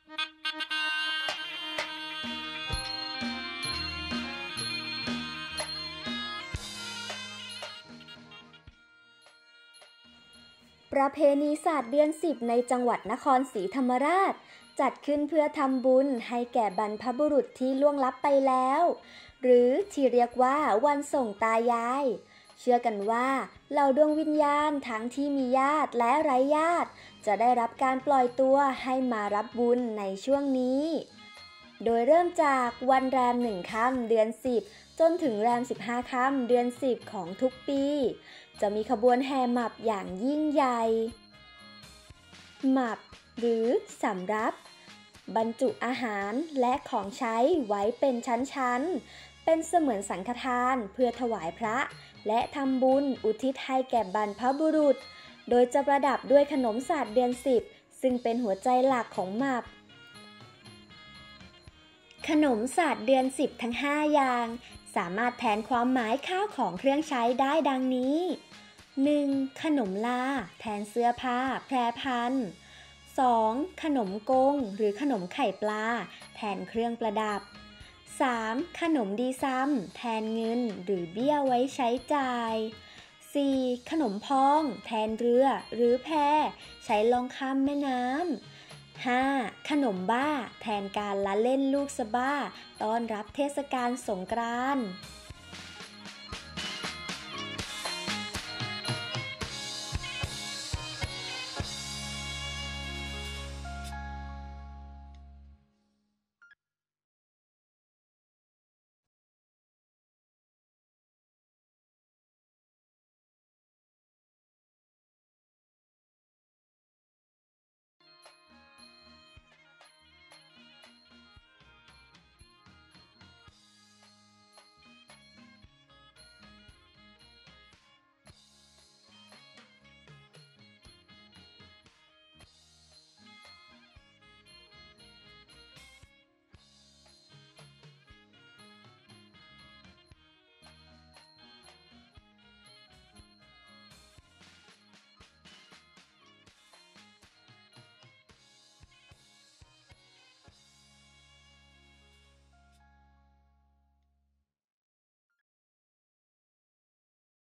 ประเพณีศาสตร์เดือน10ในจังหวัดนครศรีธรรมราชจัดขึ้นเพื่อทำบุญให้แก่บรรพบุรุษที่ล่วงลับไปแล้วหรือที่เรียกว่าวันส่งตายายเชื่อกันว่าเหล่าดวงวิญญาณทั้งที่มีญาติและไร้ญาติจะได้รับการปล่อยตัวให้มารับบุญในช่วงนี้โดยเริ่มจากวันแรม1ค่ำเดือน10จนถึงแรม15ค่ำเดือน10ของทุกปีจะมีขบวนแห่หมับอย่างยิ่งใหญ่หมับหรือสำรับบรรจุอาหารและของใช้ไว้เป็นชั้นๆเป็นเสมือนสังฆทานเพื่อถวายพระและทำบุญอุทิศให้แก่บรรพบุรุษโดยจะประดับด้วยขนมศาสตร์เดือน10ซึ่งเป็นหัวใจหลักของหมับขนมศาสตร์เดือน10ทั้ง5อย่างสามารถแทนความหมายข้าวของเครื่องใช้ได้ดังนี้ 1. ขนมลาแทนเสื้อผ้าแพรพัน 2. ขนมกงหรือขนมไข่ปลาแทนเครื่องประดับ 3. ขนมดีซัมแทนเงินหรือเบี้ยไว้ใช้จ่าย 4. ขนมพองแทนเรือหรือแพใช้ล่องข้ามแม่น้ำ 5. ขนมบ้าแทนการละเล่นลูกสะบ้าต้อนรับเทศกาลสงกรานต์